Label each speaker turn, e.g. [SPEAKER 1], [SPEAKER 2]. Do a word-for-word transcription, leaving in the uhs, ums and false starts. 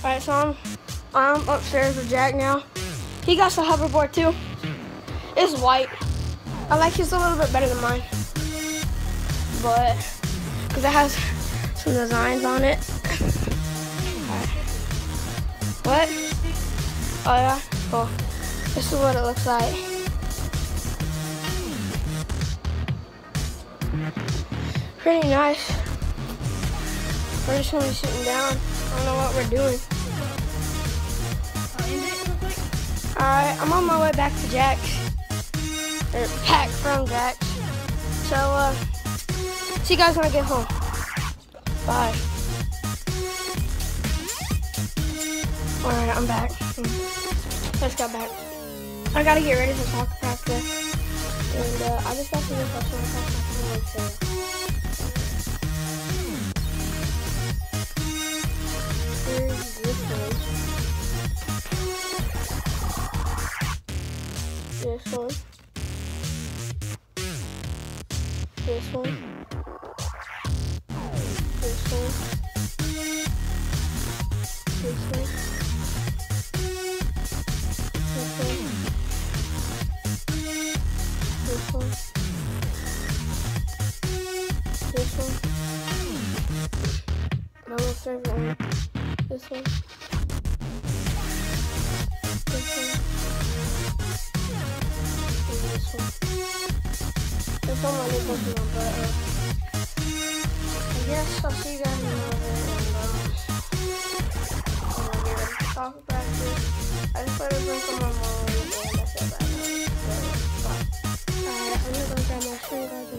[SPEAKER 1] Alright, so I'm, I'm upstairs with Jack now. He got the hoverboard too. It's white. I like his a little bit better than mine. But, because it has some designs on it. Alright. What? Oh yeah? Cool. This is what it looks like. Pretty nice. We're just gonna be sitting down. I don't know what we're doing. Alright, I'm on my way back to Jack's. Or back from Jack's. So, uh, see you guys when I get home. Bye. Alright, I'm back. Let's go back. I gotta get ready for soccer practice. And, uh, I just got to this soccer practice. Here's this one. This one. This one. This one. This one. This one. This one. My most favorite one. This one. This one. And this one. There's so many Pokemon, but uh, I guess I'll see you guys in a little bit. And um, I'm gonna get ready for soccer practice. I just put a drink on my mom, and I feel bad now. So, bye. Alright, I'm gonna go grab my shoe guys.